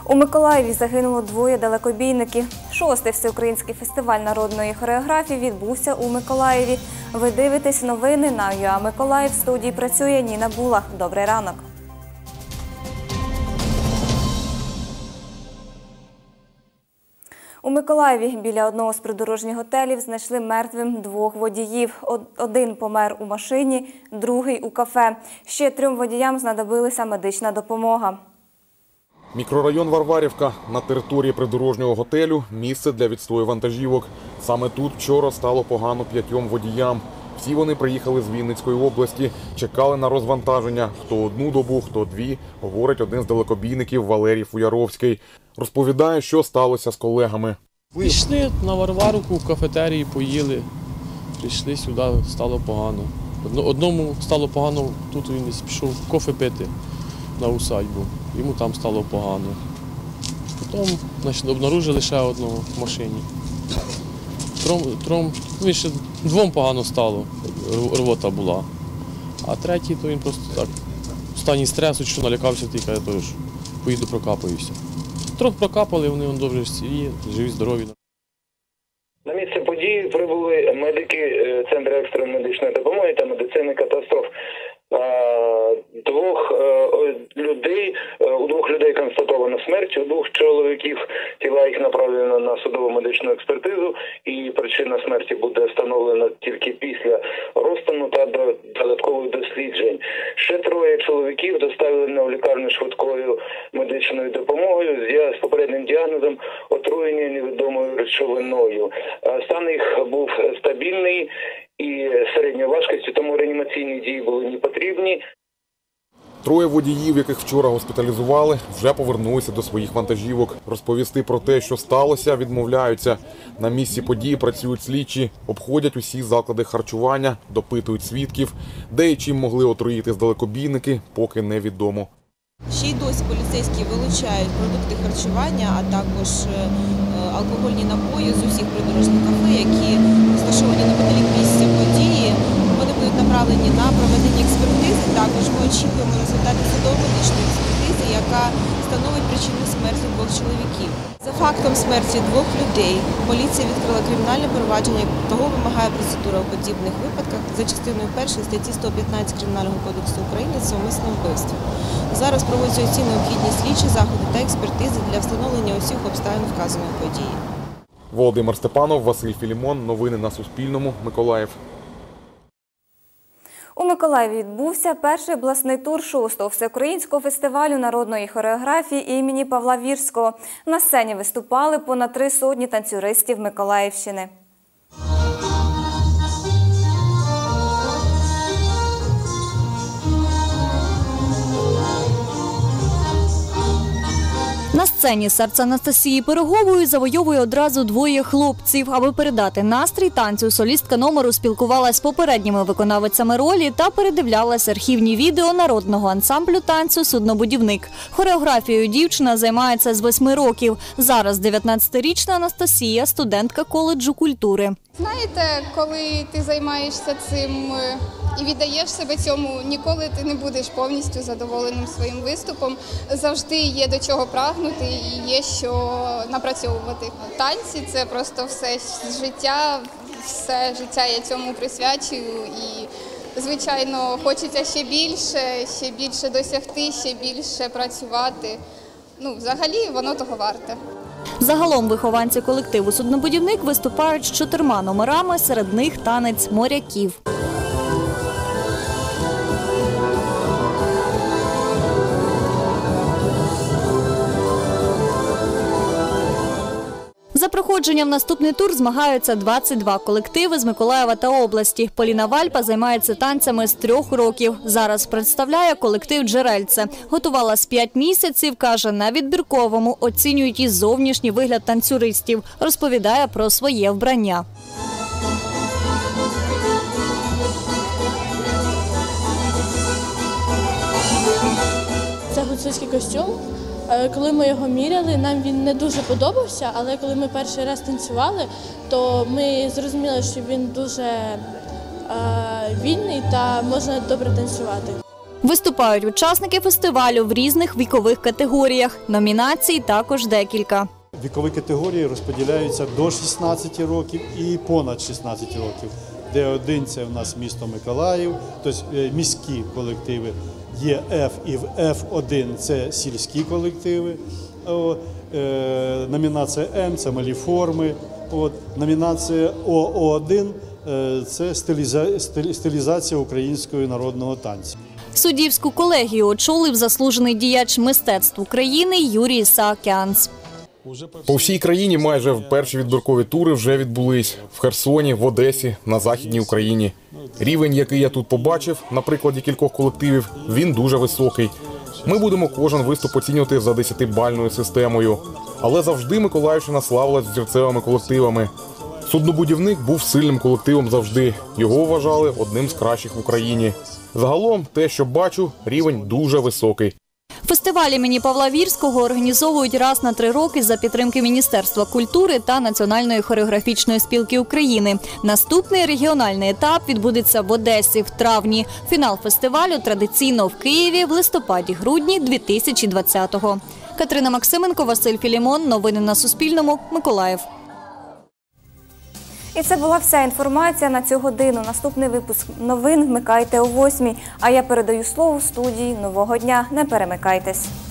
У Миколаєві загинуло 2 далекобійників. 6-й всеукраїнський фестиваль народної хореографії відбувся у Миколаєві. Ви дивитесь новини на ЮА Миколаїв. В студії працює Ніна Булах. Добрий ранок. У Миколаєві біля одного з придорожніх готелів знайшли мертвим 2 водіїв. Один помер у машині, другий у кафе. Ще 3 водіям знадобилася медична допомога. Мікрорайон Варварівка. На території придорожнього готелю – місце для відстою вантажівок. Саме тут вчора стало погано 5 водіям. Всі вони приїхали з Вінницької області, чекали на розвантаження. Хто 1 добу, хто 2, говорить один з далекобійників Валерій Фуяровський. Розповідає, що сталося з колегами. Пішли на Варварівку, в кафетерії, поїли. Прийшли сюди, стало погано. Одному стало погано, тут він пішов кофе пити на усадьбу. Йому там стало погано. Потім обнаружили ще одного в машині. Ще 2 погано стало, рвота була. А третій, то він просто так, в стані стресу, що налякався, і каже, що поїду прокапаюся. Трохи прокапали, вони добре живі, здорові. На місце події прибули медики Центру екстреної медичної допомоги та медицини катастроф. У 2 людей констатовано смерть, у 2 чоловіків тіла їх направлено на судово медичну експертизу, і причина смерті буде встановлена тільки після розтину та додаткових досліджень. Ще 3 чоловіків доставлені в лікарню швидкою медичною допомогою з попереднім діагнозом отруєння невідомою речовиною. Стан їх був стабільний і середньої важкості, тому реанімаційні дії були не потрібні. 3 водіїв, яких вчора госпіталізували, вже повернулися до своїх вантажівок. Розповісти про те, що сталося, відмовляються. На місці події працюють слідчі, обходять усі заклади харчування, допитують свідків. Де і чим могли отруїтись далекобійники, поки невідомо. Ще й досі поліцейські вилучають продукти харчування, а також алкогольні напої з усіх придорожніх кафе, які розташовані неподалік місця події. Вони будуть направлені на проведення експертизи. Також ми очікуємо результати судово-медичної експертизи, яка встановить причину смерті 2 чоловіків. За фактом смерті 2 людей поліція відкрила кримінальне провадження, того вимагає процедура у подібних випадках за частиною 1 статті 115 Кримінального кодексу України – це умисне вбивство. Зараз проводяться усі необхідні слідчі заходи та експертизи для встановлення усіх обставин вказаної події. Володимир Степанов, Василь Філімон. Новини на Суспільному. Миколаїв. У Миколаєві відбувся перший обласний тур 6-го всеукраїнського фестивалю народної хореографії імені Павла Вірського. На сцені виступали понад 300 танцюристів Миколаївщини. На сцені серце Анастасії Пирогової завойовує одразу 2 хлопців. Аби передати настрій танцю, солістка номеру спілкувалася з попередніми виконавицями ролі та передивлялась архівні відео народного ансамблю танцю «Суднобудівник». Хореографією дівчина займається з 8 років. Зараз 19-річна Анастасія – студентка коледжу культури. Знаєте, коли ти займаєшся цим і віддаєш себе цьому, ніколи ти не будеш повністю задоволеним своїм виступом. Завжди є до чого прагнути і є що напрацьовувати. Танці – це просто все життя я цьому присвячую. І, звичайно, хочеться ще більше досягти, ще більше працювати. Взагалі, воно того варте. Загалом вихованці колективу «Суднобудівник» виступають з 4 номерами, серед них танець моряків. За проходження в наступний тур змагаються 22 колективи з Миколаєва та області. Поліна Вальпа займається танцями з 3 років. Зараз представляє колектив «Джерельце». Готувалась 5 місяців, каже, на відбірковому оцінюють і зовнішній вигляд танцюристів. Розповідає про своє вбрання. Це гуцульський костюм. Коли ми його міряли, нам він не дуже подобався, але коли ми перший раз танцювали, то ми зрозуміли, що він дуже вільний та можна добре танцювати. Виступають учасники фестивалю в різних вікових категоріях. Номінацій також декілька. Вікові категорії розподіляються до 16 років і понад 16 років. Д1 – це в нас місто Миколаїв, тобто міські колективи. Є F і F1 – це сільські колективи. Номінація М – це малі форми. Номінація ОО1 – це стилізація українського народного танцю. Суддівську колегію очолив заслужений діяч мистецтв України Юрій Саакянц. По всій країні майже перші відбіркові тури вже відбулись. В Херсоні, в Одесі, на Західній Україні. Рівень, який я тут побачив, на прикладі кількох колективів, він дуже високий. Ми будемо кожен виступ оцінювати за 10-бальною системою. Але завжди Миколаївщина славилась зірцевими колективами. Суднобудівник був сильним колективом завжди. Його вважали одним з кращих в Україні. Загалом, те, що бачу, рівень дуже високий. Фестиваль імені Павла Вірського організовують раз на 3 роки за підтримки Міністерства культури та Національної хореографічної спілки України. Наступний регіональний етап відбудеться в Одесі в травні. Фінал фестивалю традиційно в Києві в листопаді-грудні 2020-го. Катерина Максименко, Василь Філімон. Новини на Суспільному. Миколаїв. І це була вся інформація на цю годину. Наступний випуск новин вмикайте о 8:00. А я передаю слово студії «Нового дня». Не перемикайтесь.